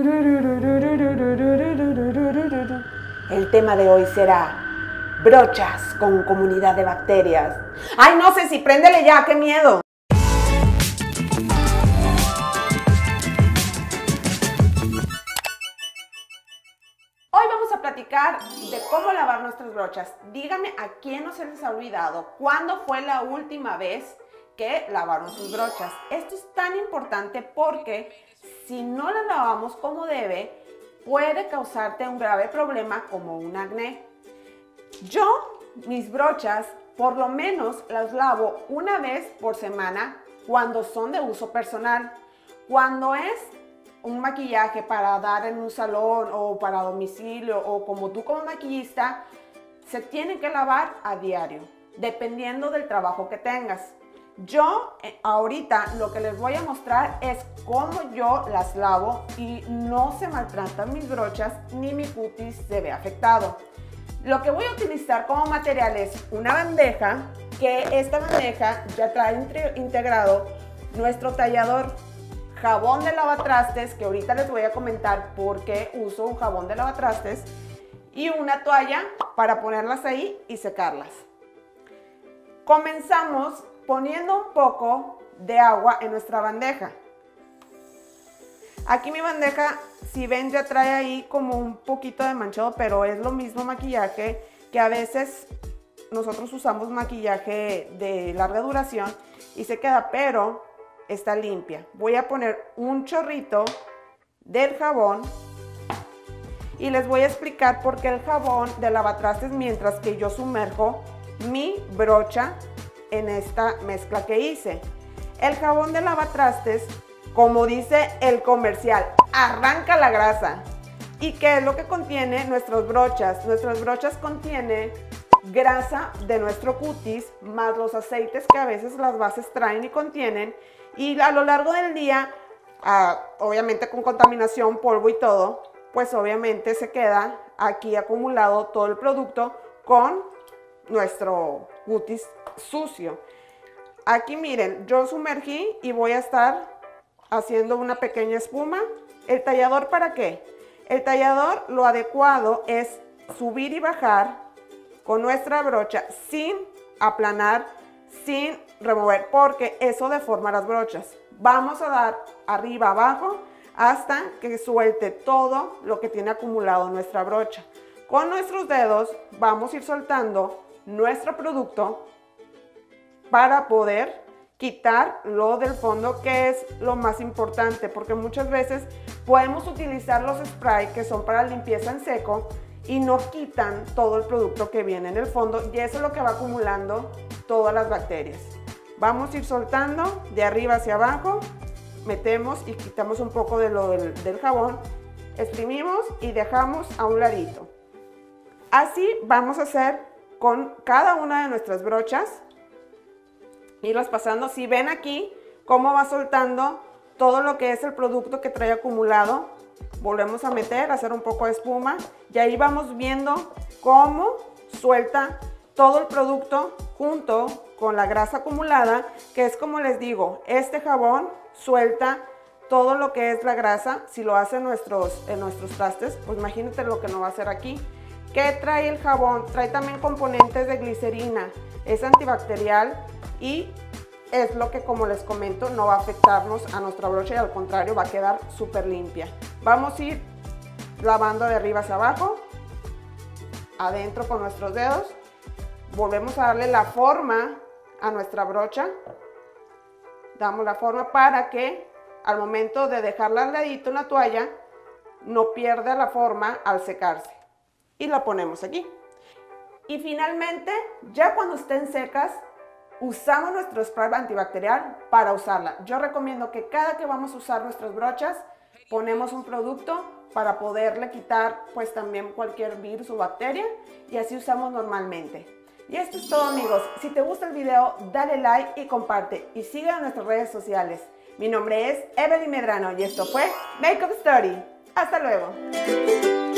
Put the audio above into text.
El tema de hoy será brochas con comunidad de bacterias. ¡Ay, no sé si préndele ya! ¡Qué miedo! Hoy vamos a platicar de cómo lavar nuestras brochas. Dígame a quién no se les ha olvidado cuándo fue la última vez que lavaron sus brochas. Esto es tan importante porque si no las lavamos como debe, puede causarte un grave problema como un acné. Yo, mis brochas, por lo menos las lavo una vez por semana cuando son de uso personal. Cuando es un maquillaje para dar en un salón o para domicilio o como tú como maquillista, se tiene que lavar a diario, dependiendo del trabajo que tengas. Yo ahorita lo que les voy a mostrar es cómo yo las lavo y no se maltratan mis brochas ni mi cutis se ve afectado. Lo que voy a utilizar como material es una bandeja, que esta bandeja ya trae integrado nuestro tallador, jabón de lavatrastes, que ahorita les voy a comentar por qué uso un jabón de lavatrastes, y una toalla para ponerlas ahí y secarlas. Comenzamos poniendo un poco de agua en nuestra bandeja. Aquí mi bandeja, si ven, ya trae ahí como un poquito de manchado, pero es lo mismo maquillaje que a veces nosotros usamos maquillaje de larga duración y se queda, pero está limpia. Voy a poner un chorrito del jabón y les voy a explicar por qué el jabón de lavatrastes mientras que yo sumerjo mi brocha en esta mezcla que hice. El jabón de lavatrastes, como dice el comercial, arranca la grasa. ¿Y qué es lo que contiene nuestras brochas? Nuestras brochas contienen grasa de nuestro cutis, más los aceites que a veces las bases traen y contienen, y a lo largo del día, obviamente con contaminación, polvo y todo, pues obviamente se queda aquí acumulado todo el producto con nuestro cutis sucio. Aquí miren, yo sumergí y voy a estar haciendo una pequeña espuma. ¿El tallador para qué? El tallador, lo adecuado es subir y bajar con nuestra brocha sin aplanar, sin remover, porque eso deforma las brochas. Vamos a dar arriba, abajo, hasta que suelte todo lo que tiene acumulado nuestra brocha. Con nuestros dedos vamos a ir soltando nuestro producto para poder quitar lo del fondo, que es lo más importante, porque muchas veces podemos utilizar los sprays que son para limpieza en seco y no quitan todo el producto que viene en el fondo, y eso es lo que va acumulando todas las bacterias. Vamos a ir soltando de arriba hacia abajo, metemos y quitamos un poco de lo del jabón, exprimimos y dejamos a un ladito. Así vamos a hacer con cada una de nuestras brochas, irlas pasando. Si ven aquí cómo va soltando todo lo que es el producto que trae acumulado, volvemos a meter, a hacer un poco de espuma, y ahí vamos viendo cómo suelta todo el producto junto con la grasa acumulada, que es como les digo, este jabón suelta todo lo que es la grasa. Si lo hace en nuestros trastes, pues imagínate lo que no va a hacer aquí. ¿Qué trae el jabón? Trae también componentes de glicerina, es antibacterial y es lo que, como les comento, no va a afectarnos a nuestra brocha y al contrario va a quedar súper limpia. Vamos a ir lavando de arriba hacia abajo, adentro con nuestros dedos, volvemos a darle la forma a nuestra brocha, damos la forma para que al momento de dejarla al ladito en la toalla no pierda la forma al secarse, y la ponemos aquí. Y finalmente, ya cuando estén secas, usamos nuestro spray antibacterial para usarla. Yo recomiendo que cada que vamos a usar nuestras brochas, ponemos un producto para poderle quitar pues también cualquier virus o bacteria, y así usamos normalmente. Y esto es todo, amigos. Si te gusta el video, dale like y comparte, y síguenos en nuestras redes sociales. Mi nombre es Evelyn Medrano y esto fue Makeup Story. Hasta luego.